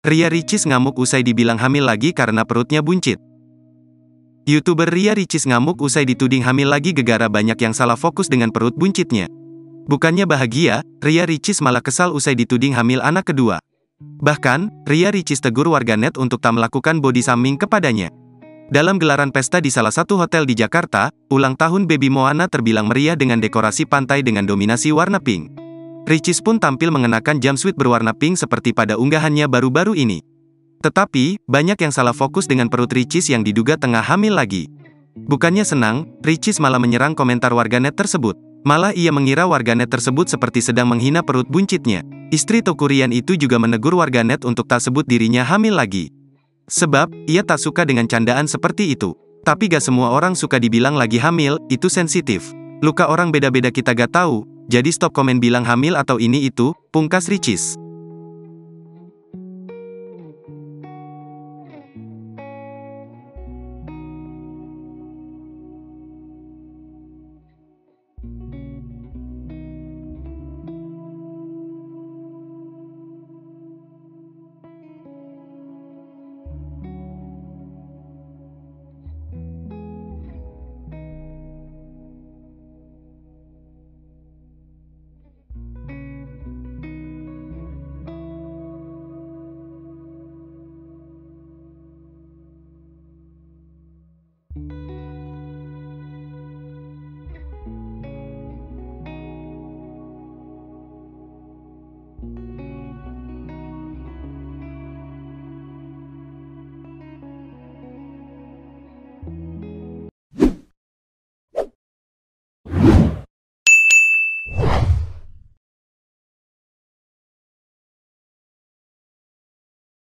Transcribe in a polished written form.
Ria Ricis ngamuk usai dibilang hamil lagi karena perutnya buncit. YouTuber Ria Ricis ngamuk usai dituding hamil lagi gegara banyak yang salah fokus dengan perut buncitnya. Bukannya bahagia, Ria Ricis malah kesal usai dituding hamil anak kedua. Bahkan, Ria Ricis tegur warganet untuk tak melakukan body shaming kepadanya. Dalam gelaran pesta di salah satu hotel di Jakarta, ulang tahun baby Moana terbilang meriah dengan dekorasi pantai dengan dominasi warna pink. Ricis pun tampil mengenakan jumpsuit berwarna pink seperti pada unggahannya baru-baru ini. Tetapi, banyak yang salah fokus dengan perut Ricis yang diduga tengah hamil lagi. Bukannya senang, Ricis malah menyerang komentar warganet tersebut. Malah ia mengira warganet tersebut seperti sedang menghina perut buncitnya. Istri Teuku Ryan itu juga menegur warganet untuk tak sebut dirinya hamil lagi. Sebab, ia tak suka dengan candaan seperti itu. Tapi gak semua orang suka dibilang lagi hamil, itu sensitif. Luka orang beda-beda kita gak tahu, jadi stop komen bilang hamil atau ini itu, pungkas Ricis.